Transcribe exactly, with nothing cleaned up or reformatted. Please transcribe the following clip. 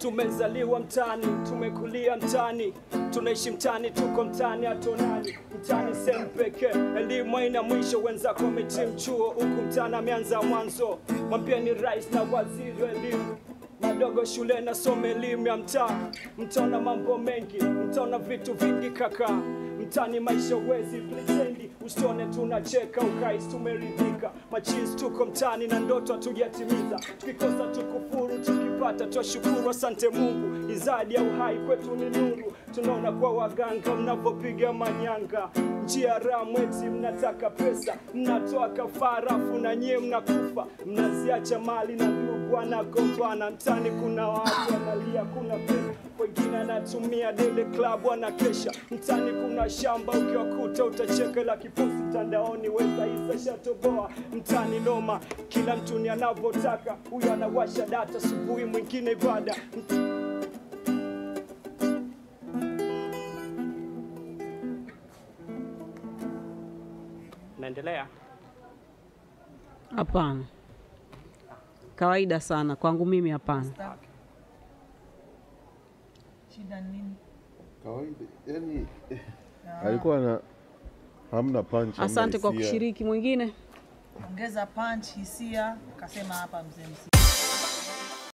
Tumezaliwa mtani, tumekulia mtani, tunaishi mtani, tuko mtani atonani. Mtani sehemu pekee, elimu haina mwisho, wenzako wamehitimu chuo, huku mtani ameanza mwanzo. Mpya ni rais na waziri wa elimu, madogo shule na some elimu ya mtaa. Mtaona mambo mengi, mtaona vitu vingi kaka. Mtani maisha wezi pretendi, usione tunacheka ukais tumeridhika. Machizi tuko mtani na ndoto hatujatimiza, tukikosa tukufuru, tukipata twashukuru. Asante Mungu, izadi ya uhai kwetu ni nuru. Tunaona kwa waganga mnavopiga manyanga, njia ramwezi mnataka pesa, mnatoa kafara afu na nyie mnakufa. Mnaziacha mali na ndugu wanagombana, mtani kuna watu wanalia, kuna pesa, wengine anatumia dele club wanakesha. Mtani kuna shamba ukiwakuta utacheka, la kiposi mtandaoni weza isa shatoboa. Mtani noma, kila mtu ni anavotaka, huyo anawasha data subuhi mwingine ibada. Naendelea? Hapana. Kawaida sana kwangu mimi hapana. Shida nini? Kawaida. Yaani alikuwa na hamna punch. Asante kwa kushiriki. Mwingine? Ongeza punch, hisia, kasema hapa mzee mzee.